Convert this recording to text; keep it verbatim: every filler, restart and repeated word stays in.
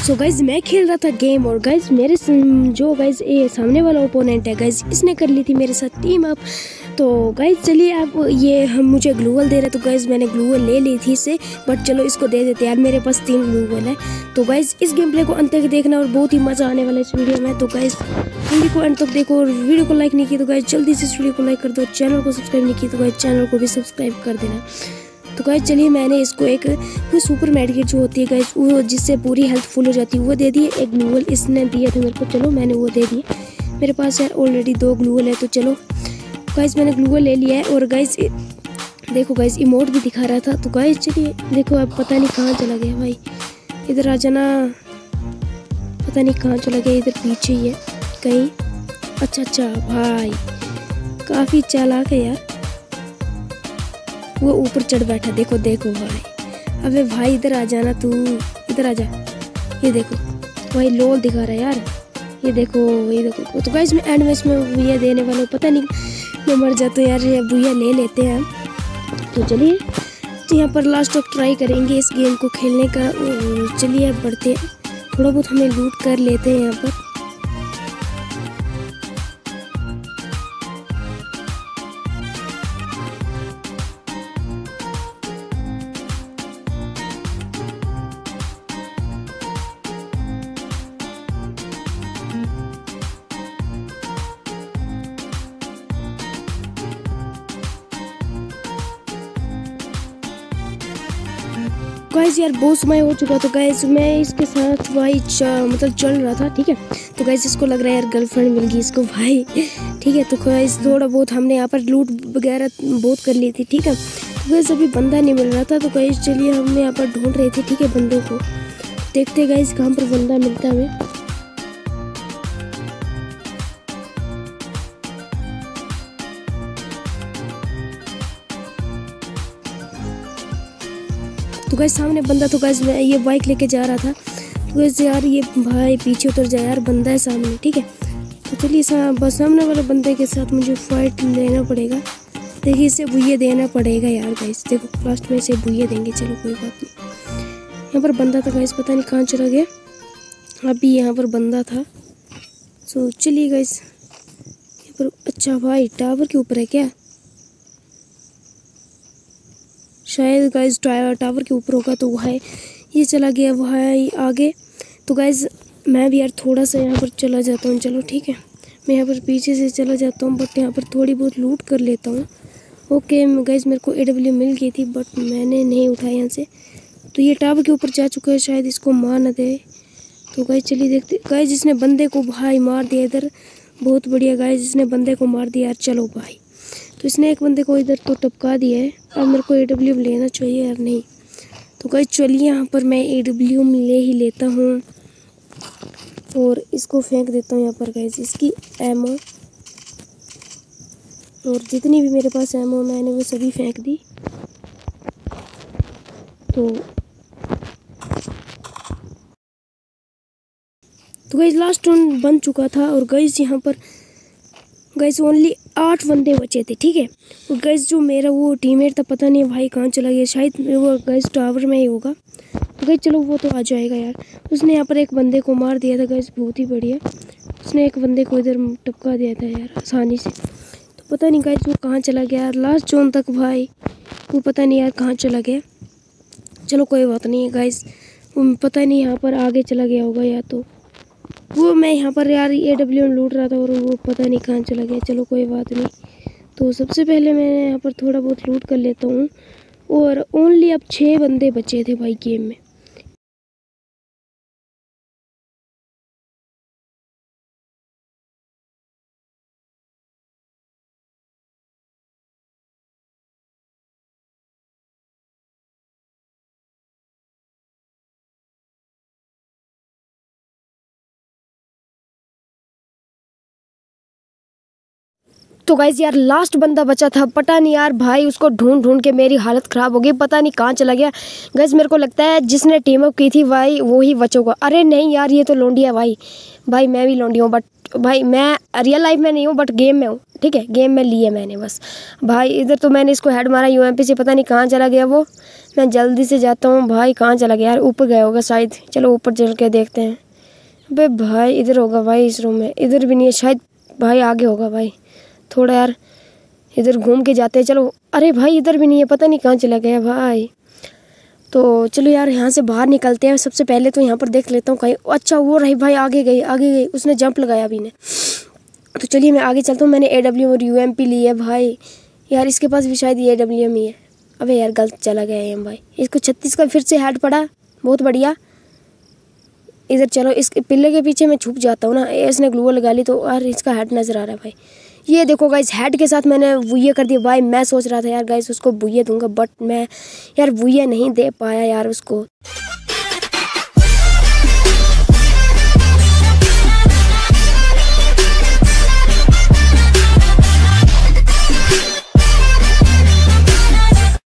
So guys मैं खेल रहा था गेम और गाइज मेरे जो गाइज ये सामने वाला ओपोनेंट है गाइज इसने कर ली थी मेरे साथ टीम अप। तो गाइज चलिए आप ये हम मुझे ग्लूवल दे रहे तो गाइज मैंने ग्लूवल ले ली थी इससे, बट चलो इसको दे देते यार, मेरे पास तीन ग्लूवल है। तो गाइज इस गेम प्ले को अंत तक देखना और बहुत ही मज़ा आने वाला है इस वीडियो में। तो गाइज वीडियो को अंत तक देखो और वीडियो को लाइक नहीं की तो गाइज जल्दी से इस वीडियो को लाइक कर दो, चैनल को सब्सक्राइब नहीं की तो गाइज चैनल को भी सब्सक्राइब कर देना। तो गाइज चलिए मैंने इसको एक वो सुपर मेडिकेट जो होती है गाइज वो जिससे पूरी हेल्थ फुल हो जाती है वो दे दी। एक ग्लूवल इसने दिया था मेरे को, चलो मैंने वो दे दिया। मेरे पास यार ऑलरेडी दो ग्लूवल है तो चलो गाइज मैंने ग्लूवल ले लिया है। और गाइज देखो गाइज इमोट भी दिखा रहा था। तो गाइज चलिए देखो अब पता नहीं कहाँ चला गया भाई, इधर आ जाना, पता नहीं कहाँ चला गया, इधर पीछे ही है कहीं। अच्छा अच्छा भाई काफ़ी चालाक है यार, वो ऊपर चढ़ बैठा, देखो देखो भाई। अबे भाई इधर आ जाना, तू इधर आ जा। ये देखो भाई लोल दिखा रहा है यार, ये देखो ये देखो। तो गाइस मैं एंड में इसमें बुया देने वाला हूँ, पता नहीं मैं मर जाता हूँ यार, ये बुया ले लेते हैं हम। तो चलिए तो यहाँ पर लास्ट ऑफ ट्राई करेंगे इस गेम को खेलने का। चलिए अब बढ़ते हैं, थोड़ा बहुत हमें लूट कर लेते हैं यहाँ पर। गाइस यार बहुत समय हो चुका, तो गाइस मैं इसके साथ भाई मतलब चल रहा था, ठीक है। तो गाइस इसको लग रहा है यार गर्लफ्रेंड मिल गई इसको भाई, ठीक है। तो गाइस थोड़ा बहुत हमने यहाँ पर लूट वगैरह बहुत कर ली थी, ठीक है। तो गाइस अभी बंदा नहीं मिल रहा था, तो गाइस चलिए हम यहाँ पर ढूंढ रहे थे, ठीक है, बंदों को। देखते गाइस कहाँ पर बंदा मिलता है हमें। तो गाइस सामने बंदा, तो गाइस मैं ये बाइक लेके जा रहा था। तो गाइस यार ये भाई पीछे उतर जाए यार, बंदा है सामने, ठीक है। तो चलिए सा, बस सामने वाले बंदे के साथ मुझे फाइट लेना पड़ेगा। देखिए इसे बुइये देना पड़ेगा यार गाइस, देखो लास्ट में इसे बुइये देंगे, चलो कोई बात नहीं। यहाँ पर बंदा था गाइस, पता नहीं कहाँ चला गया, अभी यहाँ पर बंदा था। सो चलिए गाइस यहाँ पर, अच्छा भाई टावर के ऊपर है क्या, शायद गाइज टावर के ऊपर होगा। तो वह ये चला गया वह आगे। तो गाइज मैं भी यार थोड़ा सा यहाँ पर चला जाता हूँ, चलो ठीक है। मैं यहाँ पर पीछे से चला जाता हूँ, बट यहाँ पर थोड़ी बहुत लूट कर लेता हूँ। ओके गाइज मेरे को ए डब्ल्यू मिल गई थी, बट मैंने नहीं उठाया यहाँ से। तो ये टावर के ऊपर जा चुका है, शायद इसको मार न दे। तो गाइज चलिए देखते। गाइज इसने बंदे को भाई मार दिया इधर, बहुत बढ़िया गाइज इसने बंदे को मार दिया यार, चलो भाई। तो इसने एक बंदे को इधर तो टपका दिया है, अब मेरे को ए डब्ल्यू लेना चाहिए यार, नहीं। तो गाइस चलिए यहाँ पर मैं ए डब्ल्यू ले ही लेता हूँ और इसको फेंक देता हूँ यहाँ पर गाइस, इसकी एमओ और जितनी भी मेरे पास एमओ मैंने वो सभी फेंक दी। तो तो गाइस लास्ट राउंड बन चुका था और गाइस यहाँ पर गाइस ओनली आठ बंदे बचे थे, ठीक है। और गाइस जो मेरा वो टीममेट था पता नहीं भाई कहाँ चला गया, शायद वो गाइस टावर में ही होगा। तो गाइस चलो वो तो आ जाएगा यार। उसने यहाँ पर एक बंदे को मार दिया था गाइस, बहुत ही बढ़िया। उसने एक बंदे को इधर टपका दिया था यार आसानी से। तो पता नहीं गाइस वो कहाँ चला गया यार, लास्ट जोन तक भाई वो पता नहीं यार कहाँ चला गया। चलो कोई बात नहीं है गाइस, पता नहीं यहाँ पर आगे चला गया होगा या तो वो मैं यहाँ पर यार ए डब्ल्यू लूट रहा था और वो पता नहीं कहाँ चला गया। चलो कोई बात नहीं। तो सबसे पहले मैं यहाँ पर थोड़ा बहुत लूट कर लेता हूँ और ओनली अब छः बंदे बचे थे भाई गेम में। तो गाइज यार लास्ट बंदा बचा था, पता नहीं यार भाई उसको ढूंढ ढूंढ के मेरी हालत ख़राब हो गई, पता नहीं कहाँ चला गया। गाइज मेरे को लगता है जिसने टीम अप की थी भाई वो ही बचा होगा। अरे नहीं यार ये तो लौंडिया भाई, भाई मैं भी लौंडी हूँ, बट भाई मैं रियल लाइफ में नहीं हूँ बट गेम में हूँ, ठीक है, गेम में लिए मैंने बस। भाई इधर तो मैंने इसको हेड मारा यूएमपी से, पता नहीं कहाँ चला गया वो। मैं जल्दी से जाता हूँ। भाई कहाँ चला गया यार, ऊपर गया होगा शायद। चलो ऊपर चल के देखते हैं। अबे भाई इधर होगा भाई, इस रूम में। इधर भी नहीं है शायद, भाई आगे होगा भाई थोड़ा यार, इधर घूम के जाते हैं। चलो, अरे भाई इधर भी नहीं है, पता नहीं कहाँ चला गया भाई। तो चलो यार यहाँ से बाहर निकलते हैं। सबसे पहले तो यहाँ पर देख लेता हूँ कहीं। अच्छा वो रही भाई, आगे गई आगे गई, उसने जंप लगाया अभी ने। तो चलिए मैं आगे चलता हूँ। मैंने ए डब्ल्यू और यू एम पी ली है भाई। यार इसके पास भी शायद ए डब्ल्यू एम ही है। अबे यार गलत चला गया एम भाई। इसको छत्तीस का फिर से हेड पड़ा, बहुत बढ़िया। इधर चलो, इस पिल्ले के पीछे मैं छुप जाता हूँ ना। इसने ग्लू लगा ली तो यार इसका हेड नज़र आ रहा है भाई। ये देखो गाइस, हेड के साथ मैंने वुये कर दिया भाई। मैं सोच रहा था यार गाइस उसको वुये दूंगा, बट मैं यार वुये नहीं दे पाया यार उसको।